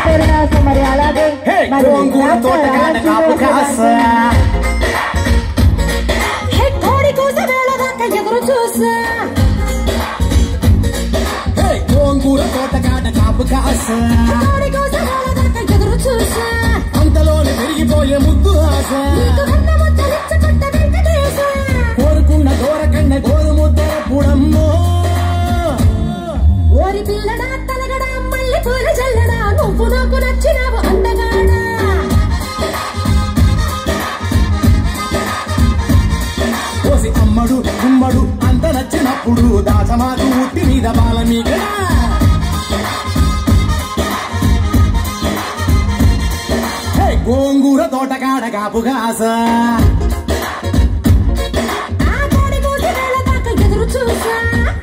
పేరున మరి అలాగే గోంగూర తోటకాడ కాపు కాస కోడి కోసం వేళదాకా ఎదురు చూసా గోంగూర తోటకాడ కాపు కాస కోడి కోసం వేళదాకా ఎదురు చూసా అంతలోనే పెరిగిపోయే ముద్దు ఆశ కోరుకున్న దూరకన్న గోరుముద్దర పుడమ్మో ఓరి పిల్లడా తలగడా మళ్ళీ పూల జల్లడా నువ్వు నాకు నచ్చినావు అందగాడా కోసి అమ్మడు గుమ్మడు అంత నచ్చినప్పుడు దాచమాకు ఉత్తి మీద బాల మీగ గోంగూర తోటకాడ కాపు కాస ఎదురు చూసా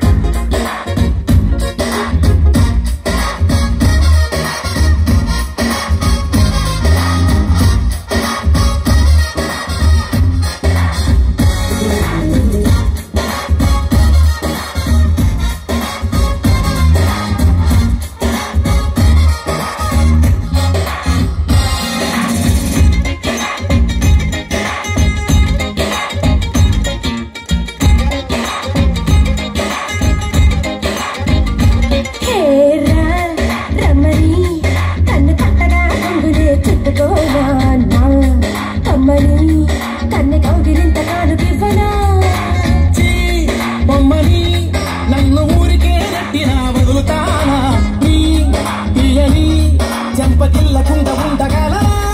నన్ను ఊరికే నెట్టినా వదులుతానా నీ తీయని చెంపకిల్లకుండా ఉండగల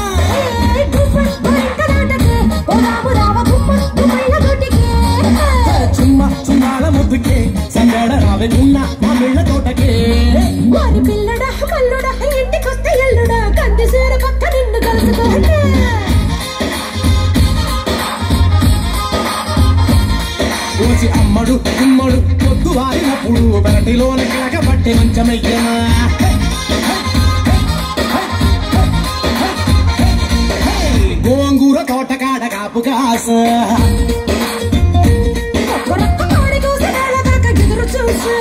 చుమ్మాల ముద్దుకే సంగడ రావెనున్న మా మిళ్ళ తోటకే పిల్లడా కల్లుడా ఇంటికొస్తే ఎల్లుడా కంది సేర పక్క నిన్ను కలుసుకోండి కోసి అమ్మడు గుమ్మడు పొద్దు వారినప్పుడు బరటిలోన కిలకబట్టి మంచమయ్యమా గోంగూర తోటకాడ కాపు కాస ఎదురు చూసా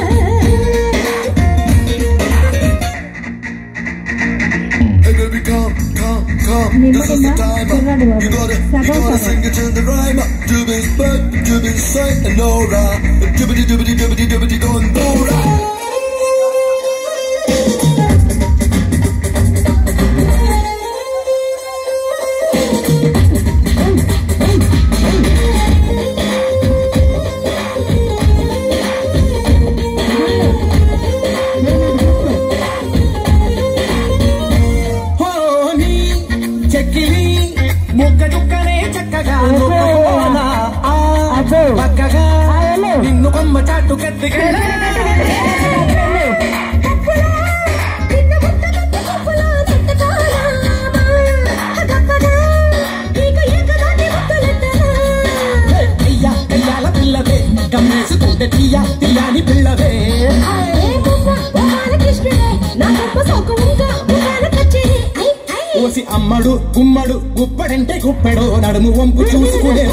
This is the time. You gotta sing it to the rhyme. Doobie but doobie sight and no rhyme. Doobie doobie doobie doobie going bora. నిన్ను కొమ్మ చాటు కత్తికెళ్ళ అయ్యాల పిల్లవే గమ్మేసుకుంటే తీయా తీయాని పిల్లవే ఓసి అమ్మడు గుమ్మడు గుప్పడంటే గుప్పెడు నడుము వంపు చూసుకునే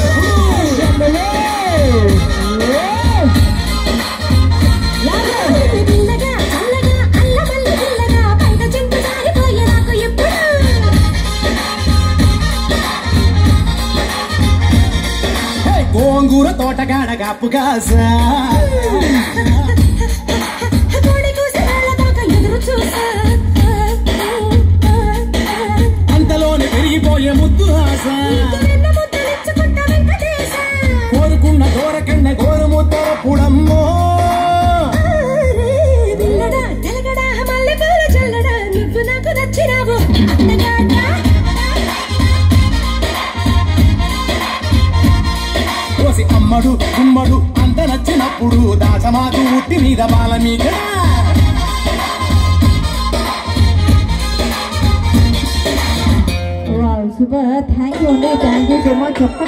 గోంగూర తోటకాడ కాపు కాస అంతలోనే పెరిగిపోయే ముద్దు ఆశ కోరుకున్న దూరకన్న గోరుముద్దర పుడమ్మో కోసి అమ్మడు గుమ్మడు అంత నచ్చినప్పుడు దాచమాకు ఉత్తి మీద బాల మీగ super thank you so much